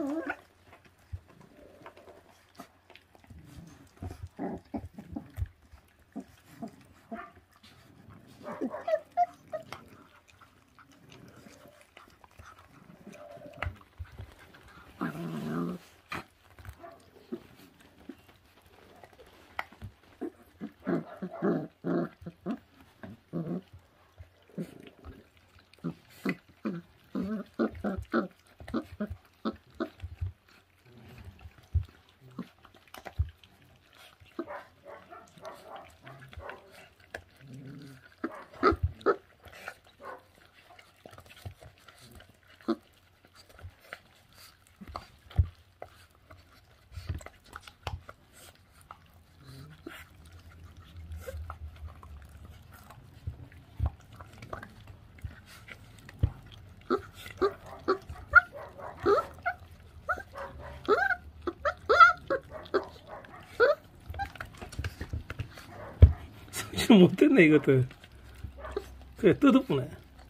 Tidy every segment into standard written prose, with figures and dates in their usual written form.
못됐네 이것들. 그래 뜯어보네.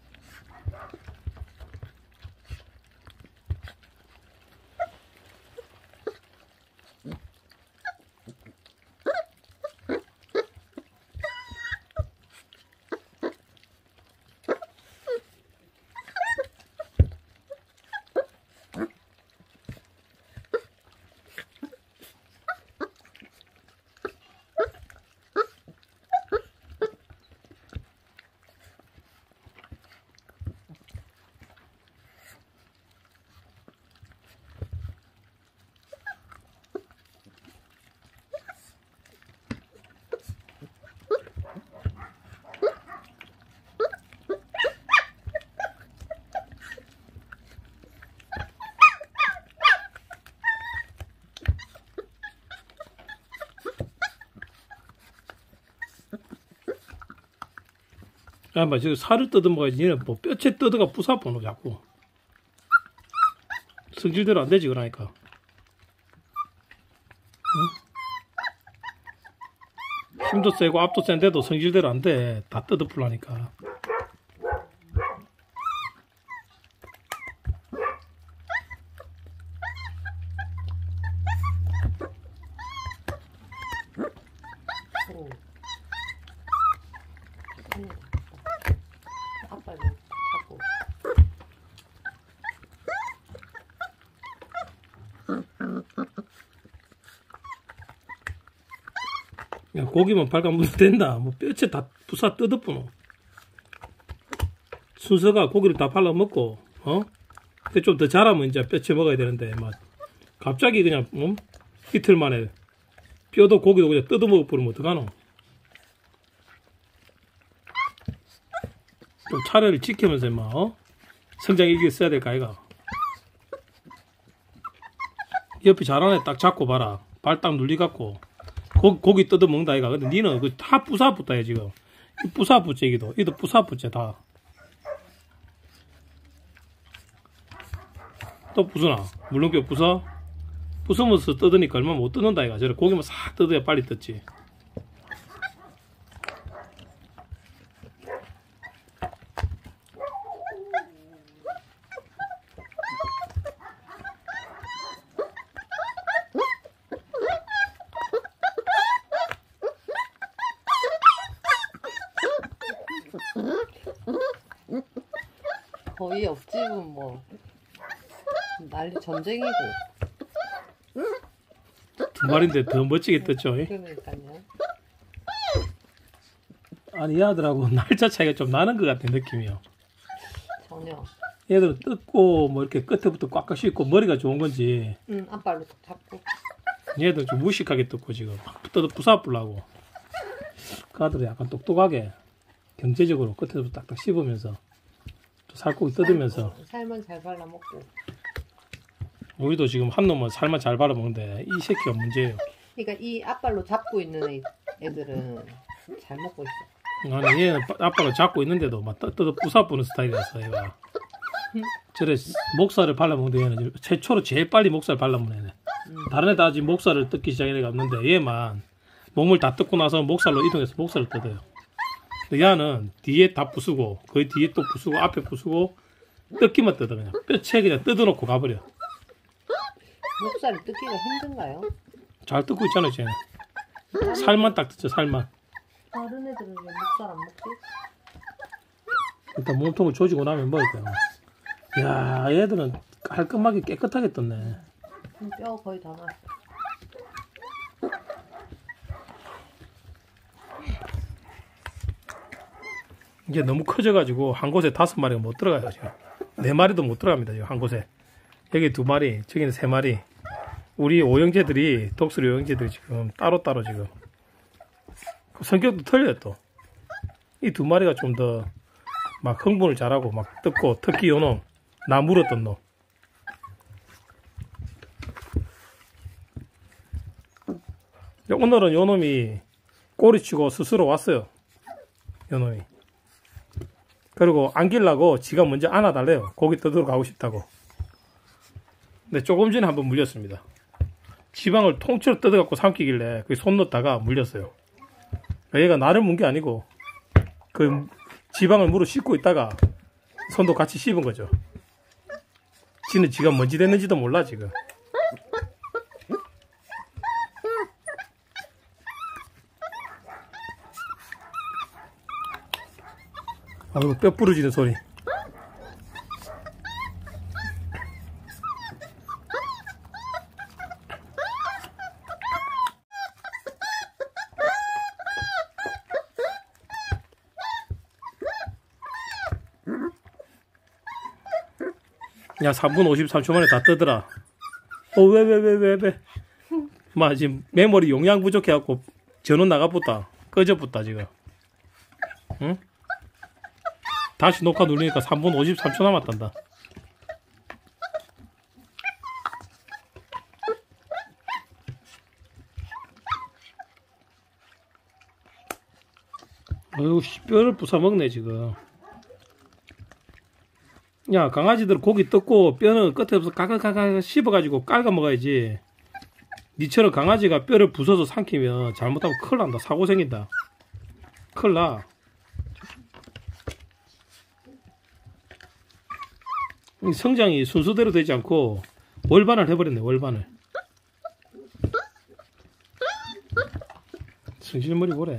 야, 봐, 지금 살을 뜯어먹어야지. 얘는 뭐 뼈채 뜯어가 부사보노, 자꾸. 성질대로 안 되지, 그러니까. 응? 힘도 세고 앞도 센데도 성질대로 안 돼. 다 뜯어 풀라니까. 야, 고기만 발가면 된다. 뭐 뼈채 다 부사 뜯어뿌노. 순서가 고기를 다 발라먹고, 근데 좀 더 자라면 이제 뼈채 먹어야 되는데, 막, 갑자기 그냥, 이틀 만에 뼈도 고기도 그냥 뜯어먹어 버리면 어떡하노? 좀 차례를 지키면서, 막, 성장 일기 써야 될까, 아이가? 옆에 잘하네. 딱 잡고 봐라. 발 딱 눌리갖고. 고기 뜯어 먹는다 아이가. 근데 니는 그 다 부사붙다 해 지금. 이 부사붙지 이기도. 이도 부사붙지 다. 또 부수나? 물론교 부서? 부수면서 뜯으니까 얼마 못 뜯는다 아이가. 저래 고기만 싹 뜯어야 빨리 뜯지. 거의 옆집은 뭐 난리 전쟁이고. 두 마리인데 더 멋지게 떴죠. 그러니까요. 아니 얘들하고 날짜 차이가 좀 나는 것 같아 느낌이요. 전혀. 얘들은 뜯고 뭐 이렇게 끝에부터 꽉꽉 씻고 머리가 좋은 건지. 앞발로 잡고. 얘들 좀 무식하게 뜯고 지금 뜯어 부사불라고. 그 아들은 약간 똑똑하게 경제적으로 끝에부터 딱딱 씹으면서 또 살코기 뜯으면서. 살만 잘 발라먹고. 우리도 지금 한 놈은 살만 잘 발라먹는데 이 새끼가 문제예요. 그러니까 이 앞발로 잡고 있는 애들은 잘 먹고 있어. 아니 얘는 앞발로 잡고 있는데도 막 뜯어 부사부는 스타일이라서 얘가. 저래 목살을 발라먹는데 얘는 최초로 제일 빨리 목살 발라먹는 애네. 다른 애다 아직 목살을 뜯기 시작한 애가 없는데 얘만 몸을 다 뜯고 나서 목살로 이동해서 목살을 뜯어요. 근데 얘는 뒤에 다 부수고 거의 뒤에 또 부수고 앞에 부수고 뜯기만 뜯어 그냥 뼈채 그냥 뜯어놓고 가버려. 목살이 뜯기가 힘든가요? 잘 뜯고 있잖아요, 쟤는. 살만 딱 뜯죠, 살만. 다른 애들은 왜 목살 안 먹지? 일단 몸통을 조지고 나면 먹을 거야. 야, 얘들은 깔끔하게 깨끗하게 떴네. 뼈 거의 다 났어. 이게 너무 커져가지고 한 곳에 5마리가 못 들어가요, 지금. 4마리도 못 들어갑니다, 지금 한 곳에. 여기 2마리, 저기는 3마리. 우리 오형제들이, 독수리 오형제들이 지금 따로따로 지금. 성격도 틀려요, 또. 이 2마리가 좀 더 막 흥분을 잘하고 막 뜯고, 특히 요놈, 나 물었던 놈. 오늘은 요놈이 꼬리치고 스스로 왔어요. 요놈이. 그리고 안기려고 지가 먼저 안아달래요. 고기 뜯으러 가고 싶다고. 근데 조금 전에 한번 물렸습니다. 지방을 통째로 뜯어갖고 삼키길래 그 손 넣다가 물렸어요. 얘가 나를 문 게 아니고 그 지방을 물어 씻고 있다가 손도 같이 씹은 거죠. 지는 지가 뭔지 됐는지도 몰라 지금. 아이고 뼈 부러지는 소리. 야 3분 53초 만에 다 뜨더라. 왜? 마 지금 메모리 용량 부족해갖고 전원 나가붙다. 꺼져붙다 지금. 응? 다시 녹화 누르니까 3분 53초 남았단다. 어휴 뼈를 부숴먹네 지금. 야 강아지들 고기 뜯고 뼈는 끝에 없어 가가가가 씹어가지고 깔아 먹어야지. 니처럼 강아지가 뼈를 부숴서 삼키면 잘못하면 큰일 난다. 사고 생긴다. 큰일 나. 성장이 순서대로 되지 않고 월반을 해버렸네. 월반을. 성실머리 보래.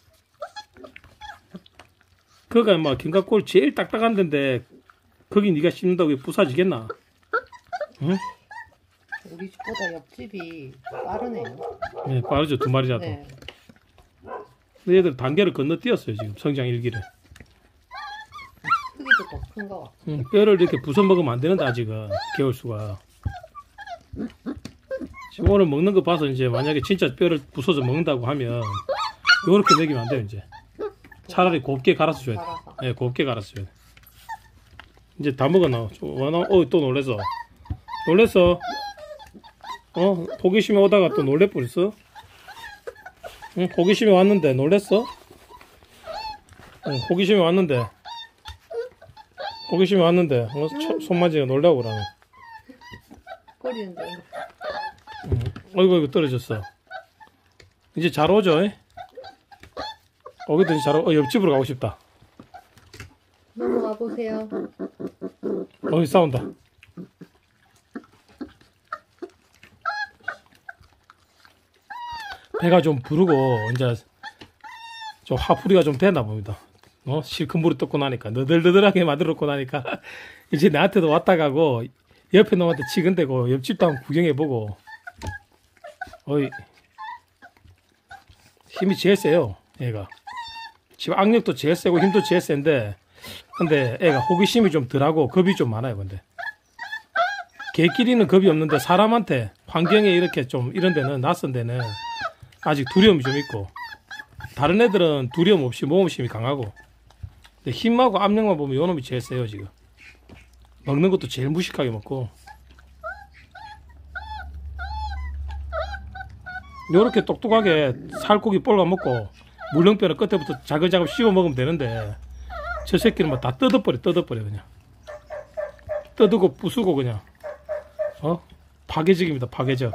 그가 막 견갑골 제일 딱딱한 데인데 거기 네가 씹는다고 부사지겠나? 응? 우리 집보다 옆집이 빠르네요. 네, 빠르죠. 2마리라도. 네. 근데 얘들 단계를 건너뛰었어요. 지금 성장 일기를. 크기도 더 큰 거 같아. 응, 뼈를 이렇게 부숴 먹으면 안 되는데 아직은 개월수가. 지금 오늘 먹는 거 봐서 이제 만약에 진짜 뼈를 부숴서 먹는다고 하면 요렇게 먹이면 안 돼요. 이제 차라리 곱게 갈아서 줘야 돼. 갈아서. 네, 곱게 갈아서 줘야 돼. 이제 다 먹었나? 또 놀랬어. 놀랬어. 호기심에 오다가 또 놀래 버렸어. 응, 호기심에 왔는데 놀랬어? 응, 호기심에 왔는데. 호기심에 왔는데 손만지가 놀라고 그러네. 꼬리는데. 응. 어이구 떨어졌어. 이제 잘 오죠? 오기도 잘 옆집으로 가고 싶다. 넘어가 보세요. 싸운다. 배가 좀 부르고 이제 좀 화풀이가 좀 됐나 봅니다. 실컷 물을 뜯고 나니까 너덜너덜하게 만들었고 나니까 이제 나한테도 왔다 가고 옆에 놈한테 치근대고 옆집도 한번 구경해보고. 어이 힘이 제일 세요 얘가. 지금 악력도 제일 세고 힘도 제일 센데 근데 애가 호기심이 좀 덜하고 겁이 좀 많아요. 근데 개끼리는 겁이 없는데 사람한테 환경에 이렇게 좀 이런 데는 낯선 데는 아직 두려움이 좀 있고 다른 애들은 두려움 없이 모험심이 강하고 근데 힘하고 압력만 보면 요놈이 제일 세요. 지금 먹는 것도 제일 무식하게 먹고 요렇게 똑똑하게 살코기 볼가 먹고 물렁뼈는 끝에부터 자글자글 씹어 먹으면 되는데 저 새끼는 막 다 뜯어버려 그냥. 뜯고 부수고 그냥. 파괴적입니다. 파괴적.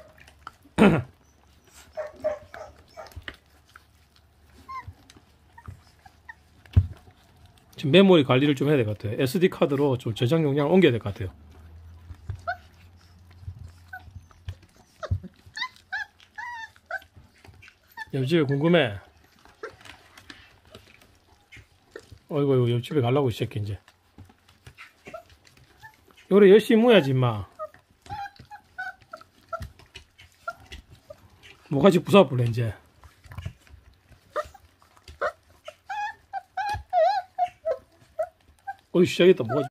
지금 메모리 관리를 좀 해야 될 것 같아요. SD 카드로 좀 저장 용량을 옮겨야 될 것 같아요. 옆집에 궁금해. 어이구 옆집에 가려고 이 새끼 이제. 요래 열심히 모야지 임마. 뭐가지 부숴볼래 이제. 어이 시작했다 뭐가.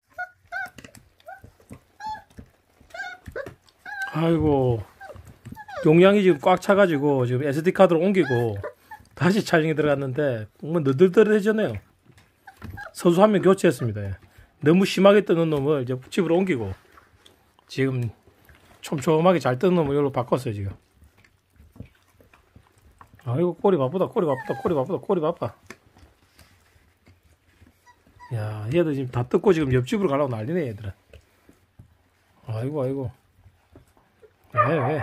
아이고 용량이 지금 꽉 차가지고 지금 SD카드로 옮기고 다시 촬영에 들어갔는데 뭐 너덜너덜해졌네요. 선수 한 명 교체했습니다. 예. 너무 심하게 뜨는 놈을 이제 집으로 옮기고 지금 촘촘하게 잘 뜨는 놈을 여기로 바꿨어요 지금. 아이고 꼬리 바쁘다. 야 얘들 지금 다 뜯고 지금 옆집으로 가려고 난리네 얘들은. 아이고 왜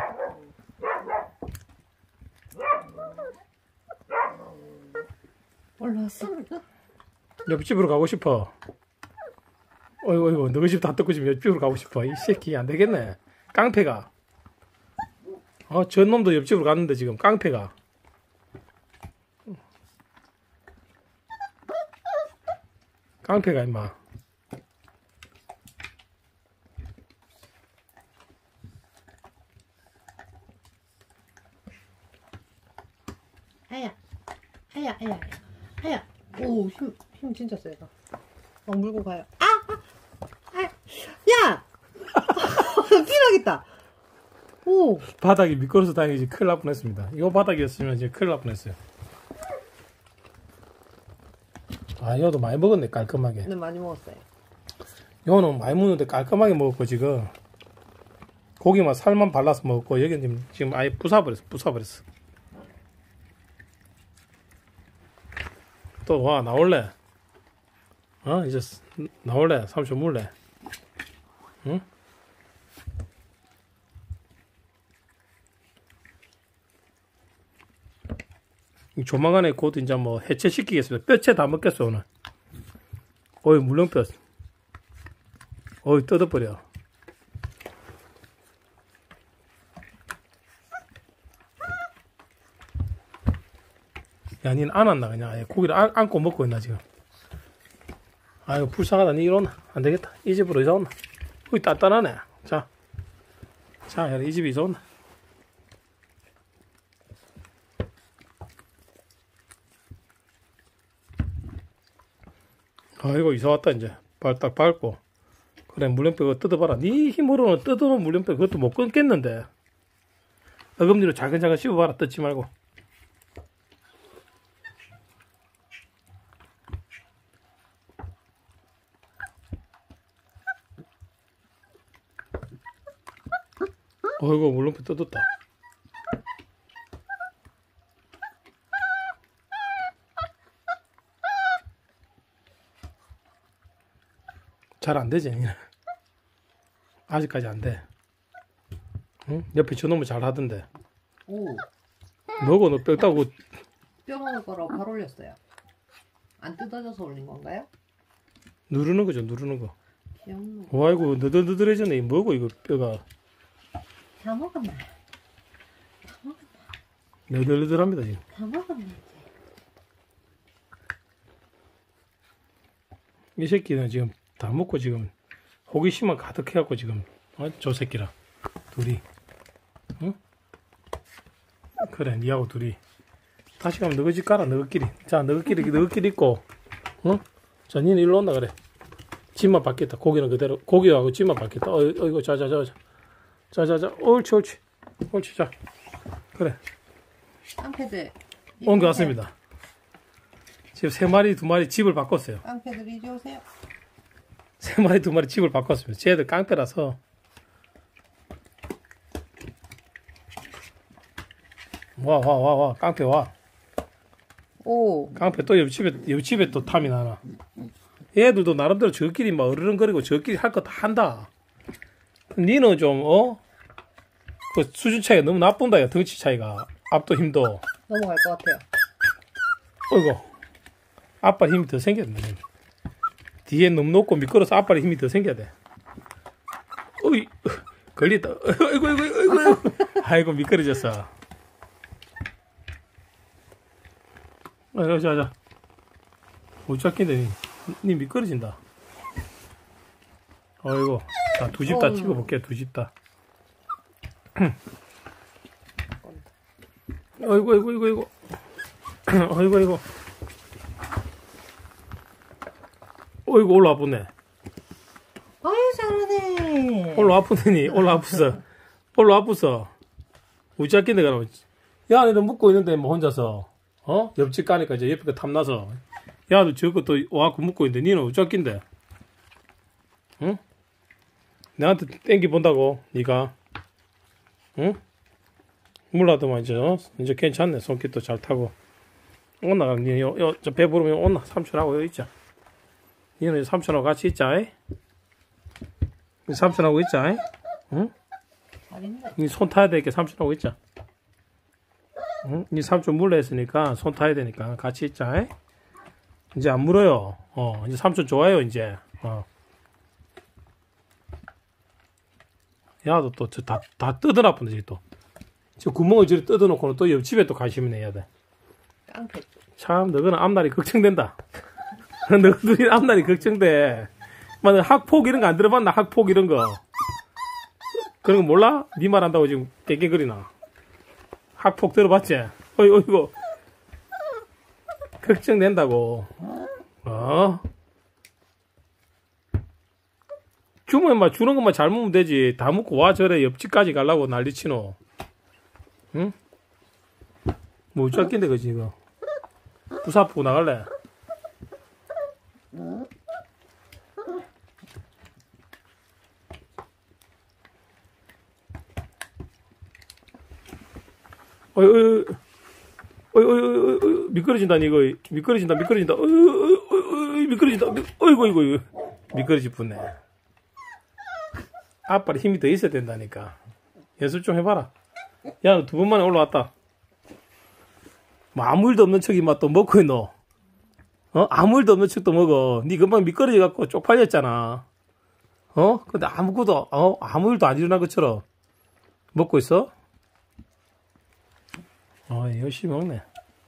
올라왔어. 옆집으로 가고 싶어. 어이구 너희 집 다 뜯고 지금 옆집으로 가고 싶어. 이 새끼 안 되겠네. 깡패가. 저 놈도 옆집으로 갔는데 지금 깡패가. 깡패가 임마. 하야. 오, 힘 진짜 세다. 물고 가요. 야! 뛰어나겠다. 오. 바닥이 미끄러서 다행이지 큰일 날 뻔했습니다. 이 바닥이었으면 이제 큰일 날 뻔했어요. 이거도 많이 먹었네 깔끔하게. 네, 많이 먹었어요. 이거는 많이 먹는데 깔끔하게 먹었고 지금 고기만 살만 발라서 먹었고 여기는 지금 아예 부숴버렸어. 또 와 나올래? 이제 나올래? 삼촌 물래? 응? 조만간에 곧 이제 뭐 해체시키겠습니다. 뼈채 다 먹겠어 오늘. 어이 물렁뼈. 어이 뜯어버려. 야 니는 안 왔나 그냥 아예 고기를 안고 먹고 있나 지금. 아이고 불쌍하다. 니 이러나 안되겠다. 이 집으로 이사 온나. 거기 단단하네. 자 이 집에 이사 온나. 아이고 이사 왔다 이제. 발 딱 밟고. 그래 물렁뼈 그거 뜯어봐라. 니 힘으로는 뜯어놓은 물렁뼈 그것도 못 끊겠는데. 어금니로 자근자근 씹어봐라. 뜯지 말고. 어이구 물렁뼈 뜯었다. 잘 안되지 아직까지 안돼. 응? 옆에 저놈은 잘 하던데. 오. 너고 너 뼈 따고. 뼈 먹을 거라고 바로 올렸어요. 안 뜯어져서 올린 건가요? 누르는 거죠 누르는 거. 귀엽네. 아이고 너덜너덜해졌네. 뭐고 이거 뼈가. 다 먹었나? 너덜너덜합니다 지금. 다 먹었나? 이 새끼는 지금 다 먹고 지금 호기심만 가득해갖고 지금 저 새끼랑 둘이. 응? 그래 니하고 둘이 다시 가면 너희 집 가라. 너희끼리. 자 너희끼리 있고. 응? 자 니는 일로 온다 그래. 집만 바뀌었다. 고기는 그대로. 고기하고 집만 바뀌었다. 어이구 자자자 옳지 자 그래 깡패들 옮겨왔습니다. 지금 3마리 2마리 집을 바꿨어요. 깡패들 이리 오세요. 3마리 2마리 집을 바꿨습니다. 쟤들 깡패라서. 와 깡패 와. 오. 깡패 또 옆집에 또 탐이 나나. 얘들도 나름대로 저끼리 막 어르렁거리고 저끼리 할 거 다 한다. 니는 좀 그 수준 차이가 너무 나쁜다. 야 덩치 차이가. 앞도 힘도. 넘어갈 것 같아요. 어이구 아빠 힘이 더 생겼네. 뒤에 너무 높고 미끄러서 아빠 힘이 더 생겨야 돼. 어이 걸렸다. 어이구 아이고 미끄러졌어. 자자. 못 잡긴데 니 미끄러진다. 어이구. 자, 두 집 다 찍어볼게. 두 집 다. 어이구. 어이구. 어이구 올라와 보네. 아유 잘하네. 올라와 보더니 올라와 보어. 우찌학긴데 가라. 야, 너도 묵고 있는데 뭐 혼자서 옆집 가니까 이제 옆에 거 탐나서 야, 너 저거 또 와갖고 묵고 있는데 니는 우찌학긴데 응? 내한테 땡기 본다고 니가 응? 몰라도만 이제 괜찮네. 손길도 잘 타고 온나. 니 저 배 부르면 온나. 삼촌하고 여기 있자. 니는 삼촌하고 같이 있자. 삼촌하고 있자. 응? 니 손 타야 되니까 삼촌하고 있자. 응? 니 삼촌 물러 했으니까 손 타야 되니까 같이 있자. 이제 안 물어요. 이제 삼촌 좋아요 이제. 야도 또 다 뜯어놔본다 또. 저 구멍을 저리 뜯어놓고는 또 옆집에 또 관심이 내야 돼. 깡패. 참 너희는 앞날이 걱정된다. 너희들이 앞날이 걱정돼. 막 학폭 이런 거 안 들어봤나? 학폭 이런 거. 그런 거 몰라? 니 말한다고 지금 깨깨거리나. 학폭 들어봤지? 어이구. 걱정된다고. 주면 막 주는 것만 잘 먹으면 되지. 다 먹고 와 저래 옆집까지 가려고 난리치노. 응? 뭐 어쩔긴데 그지 이거. 부사포 나갈래? 미끄러진다 이거. 미끄러진다. 미끄러진다. 어이구. 미끄러질 뻔네. 아빠는 힘이 더 있어야 된다니까. 연습 좀 해봐라. 야, 두 번만에 올라왔다. 뭐 아무 일도 없는 척이 막 또 먹고 있노. 아무 일도 없는 척도 먹어. 니 금방 미끄러져 갖고 쪽팔렸잖아. 근데 아무것도 아무 일도 안 일어난 것처럼 먹고 있어? 열심히 먹네.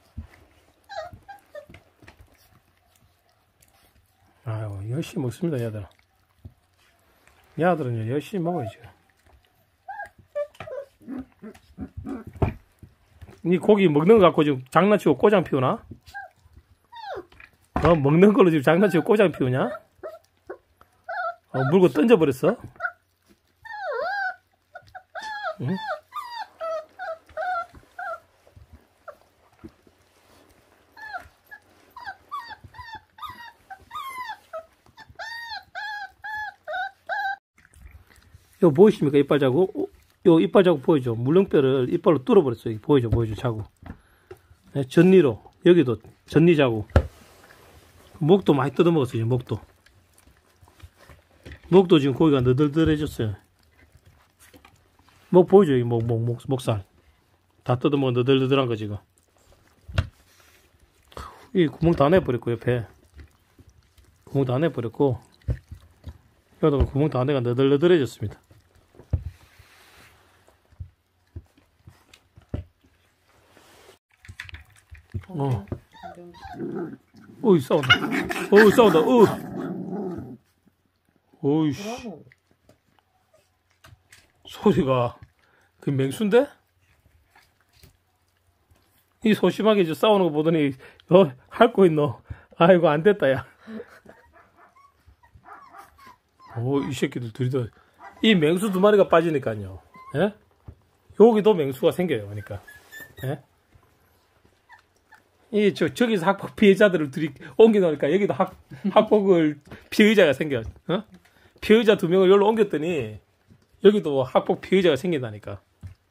아유, 열심히 먹습니다, 얘들아. 얘들은 열심히 먹어야지. 니 고기 먹는 거 갖고 지금 장난치고 꼬장 피우나? 먹는 걸로 지금 장난치고 꼬장 피우냐? 물고 던져버렸어? 응? 이거 보이십니까? 이빨 자국? 요 이빨 자국 보이죠? 물렁뼈를 이빨로 뚫어버렸어요. 보이죠? 자국. 네, 전리로. 여기도 전리 자국. 목도 많이 뜯어먹었어요. 목도. 목도 지금 고기가 너덜덜해졌어요. 목 보이죠? 이 목살. 다 뜯어먹은 너덜너덜한 거 지금. 이 구멍 다 내버렸고, 옆에. 구멍 다 내버렸고. 여기도 구멍 다 내가 너덜너덜해졌습니다. 어이, 싸운다. 어이씨. 소리가, 그 맹수인데? 이 소심하게 저 싸우는 거 보더니, 할 거 있노? 아이고, 안 됐다, 야. 이 새끼들 둘이 이 맹수 두 마리가 빠지니까요. 예? 여기도 맹수가 생겨요, 그러니까. 예? 저기서 학폭 피해자들을 둘이 옮겨놓으니까 여기도 학폭을 피해자가 생겨. 피해자 두 명을 여기로 옮겼더니 여기도 학폭 피해자가 생긴다니까.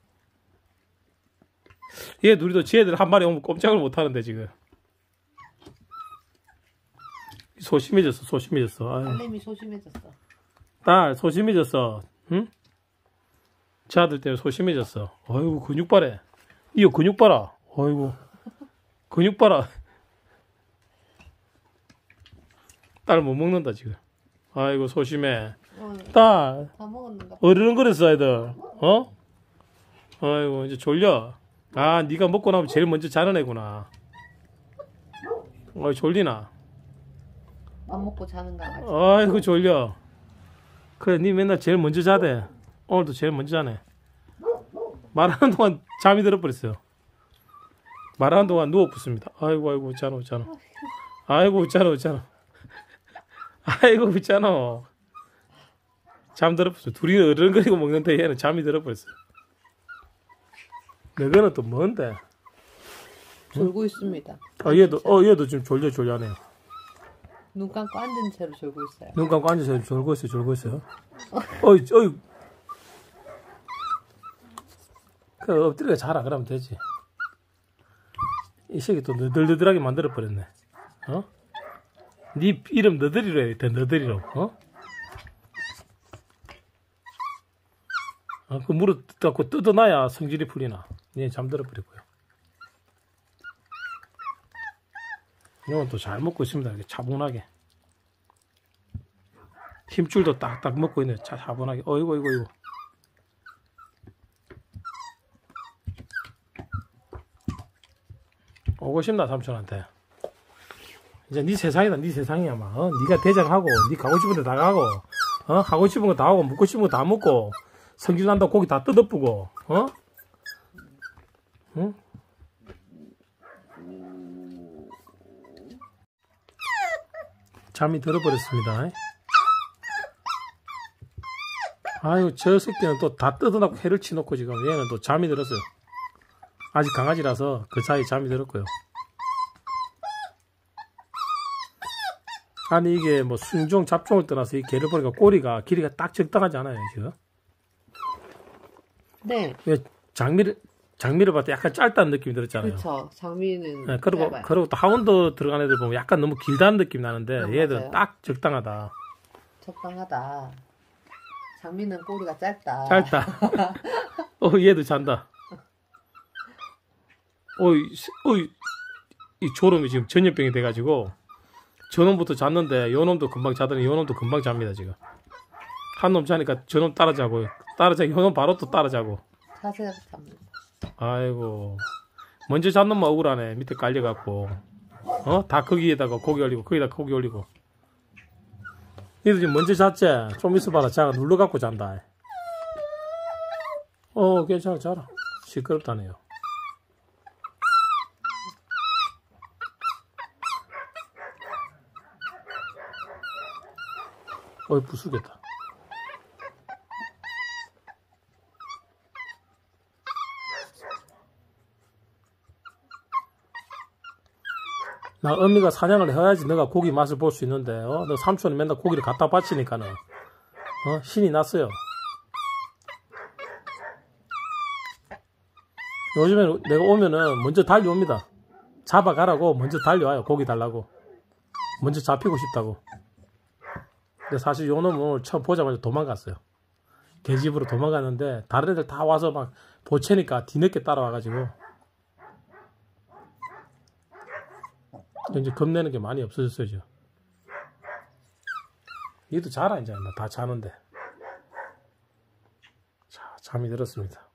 얘 둘이도 지애들 한 마리 오면 꼼짝을 못 하는데 지금. 소심해졌어. 딸내미 소심해졌어. 딸 소심해졌어. 응? 제 아들 때문에 소심해졌어. 어이구 근육 봐래. 이거 근육 봐라. 어이구. 근육 봐라. 딸 못 먹는다 지금. 아이고 소심해. 딸. 다 먹었는가? 어르렁거렸어 애들. 아이고 이제 졸려. 네가 먹고 나면 제일 먼저 자는 애구나. 졸리나? 밥 먹고 자는 강아지. 아이고 졸려. 그래 니 맨날 제일 먼저 자대. 오늘도 제일 먼저 자네. 말하는 동안 잠이 들어버렸어요. 말하는 동안 누워붙습니다. 아이고 웃잖아. 아이고 웃잖아. 아이고 웃잖아. 잠 들어버렸어. 둘이 어른거리고 먹는데 얘는 잠이 들어버렸어. 너거는 또 뭔데? 졸고 있습니다. 얘도 지금 졸려하네요. 눈 감고 앉은 채로 졸고 있어요. 눈 감고 앉아서 졸고 있어요. 어이. 그 엎드려 자라 그러면 되지. 이 새끼 또 너덜너덜하게 만들어 버렸네. 네 이름 너덜이로 해야 돼. 너덜이로. 그 무릎 뜯고 뜯어놔야 성질이 풀리나. 얘 잠들어 버리고요. 이건 또 잘 먹고 있습니다. 이렇게 차분하게. 힘줄도 딱딱 먹고 있네. 차분하게. 어이구. 오고 싶나 삼촌한테. 이제 네 세상이다. 네 세상이야 막. 네가 대장하고 네 가고 싶은 데 다 가고 하고 싶은 거 다 하고 먹고 싶은 거 다 먹고 성질 난다고 고기 다 뜯어쁘고 응? 잠이 들어버렸습니다. 아유 저 새끼는 또 다 뜯어놓고 해를 치놓고 지금 얘는 또 잠이 들었어요. 아직 강아지라서 그 사이 잠이 들었고요. 아니 이게 뭐 순종 잡종을 떠나서 이 개를 보니까 꼬리가 길이가 딱 적당하지 않아요 지금? 네. 왜 장미를 봤을 때 약간 짧다는 느낌이 들었잖아요. 그렇죠. 장미는 네, 그리고 짧아요. 또 하운드 들어간 애들 보면 약간 너무 길다는 느낌 나는데 얘들은 맞아요. 딱 적당하다. 적당하다. 장미는 꼬리가 짧다. 얘도 잔다. 이 졸음이 지금 전염병이 돼가지고 저놈부터 잤는데 요놈도 금방 자더니 요놈도 금방 잡니다 지금. 한 놈 자니까 저놈 따라자고 요놈 바로 또 따라자고. 자세히 잡는다. 아이고 먼저 잔 놈만 억울하네. 밑에 깔려갖고 다 거기에다가 고기 올리고 거기다 고기 올리고. 니도 지금 먼저 잤지? 좀 있어봐라. 자가 눌러갖고 잔다. 괜찮아 자라. 시끄럽다네요. 부수겠다. 나 어미가 사냥을 해야지 너가 고기 맛을 볼 수 있는데 너 삼촌이 맨날 고기를 갖다 바치니까는 신이 났어요. 요즘에 내가 오면은 먼저 달려옵니다. 잡아가라고 먼저 달려와요. 고기 달라고. 먼저 잡히고 싶다고. 근데 사실 요 놈은 오늘 처음 보자마자 도망갔어요. 개집으로 도망갔는데 다른 애들 다 와서 막 보채니까 뒤늦게 따라와가지고 이제 겁내는 게 많이 없어졌어요. 지금. 얘도 자라 이제 다 자는데. 자, 잠이 들었습니다.